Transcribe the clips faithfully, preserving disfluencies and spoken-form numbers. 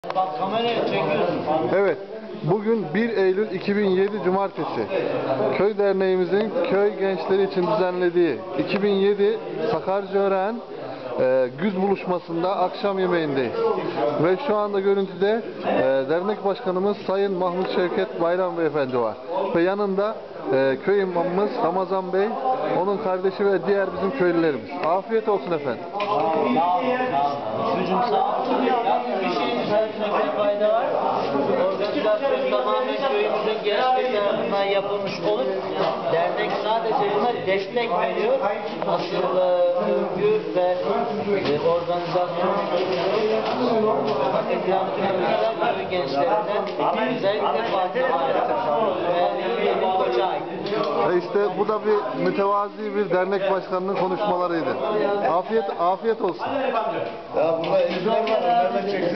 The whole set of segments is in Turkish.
Bak kameraya çekiyorsun. Evet, bugün bir Eylül iki bin yedi Cumartesi. Köy Derneğimizin köy gençleri için düzenlediği iki bin yedi Sakarcaören e, güz buluşmasında akşam yemeğindeyiz. Ve şu anda görüntüde e, dernek başkanımız Sayın Mahmut Şevket Bayram Beyefendi var. Ve yanında e, köy imamımız Ramazan Bey, onun kardeşi ve diğer bizim köylülerimiz. Afiyet olsun efendim. Çocuğum sağ olsun. Yalnız bir şeyin söylemekte fayda var. Organizasyon tamamen köyümüzün gençleri tarafından yapılmış olup dernek sadece buna destek veriyor. Asıl örgü ve e, organizasyon Ekranet'in ömürler köy gençlerinden özellikle Fatih ve Emin Koç'a ait. Ve işte bu da bir mütevazi bir dernek başkanının konuşmalarıydı. Afiyet afiyet olsun. Ya burada elbiler var, nereden çeksin?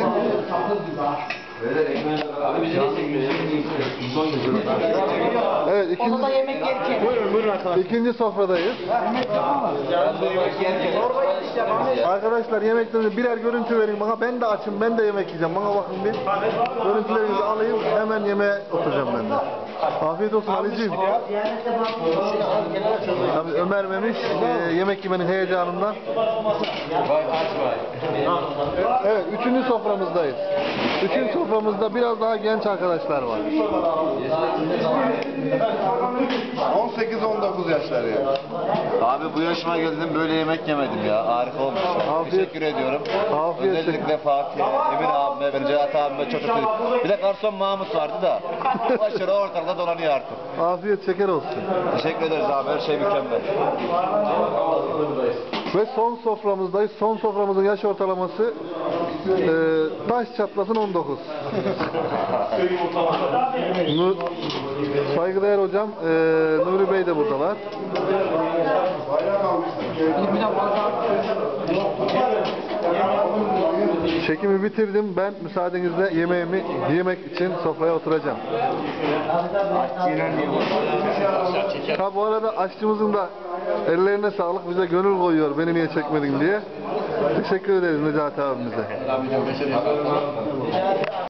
Abi bizi de çekmiyor. Evet, ikinci, Onu da yemek yerken. Buyurun, buyurun arkadaşlar. ikinci sofradayız. Arkadaşlar yemeklerinizi birer görüntü verin bana. Ben de açım, ben de yemek yiyeceğim. Bana bakın bir. Görüntülerinizi alayım, hemen yemeğe oturacağım ben de. Afiyet olsun Ali'ciğim. Tabii Ömer Memiş e, yemek yemenin heyecanından. Vay aç vay. Evet, üçüncü soframızdayız. Üçüncü soframızda biraz daha genç arkadaşlar var. on sekiz on dokuz yaşları ya. Abi bu yaşıma geldim böyle yemek yemedim ya. Harika olmuş. Afiyet- Teşekkür ediyorum. Afiyet Özellikle Fatih'e, Emin abime, benim Cevat abime çok çok teşekkür. Bir de garson Mahmut vardı da. Başarı ortalıkta dolanıyor artık. Afiyet şeker olsun. Teşekkür ederiz abi. Her şey mükemmel. Ve son soframızdayız. Son soframızın yaş ortalaması e, taş çatlasın on dokuz. Nu, saygıdeğer hocam e, Nuri Bey de buradalar. Çekimi bitirdim. Ben müsaadenizle yemeğimi yemek için sofraya oturacağım. Ha bu arada aşçımızın da ellerine sağlık, bize gönül koyuyor beni niye çekmedin diye. Teşekkür ederiz Necati abimize.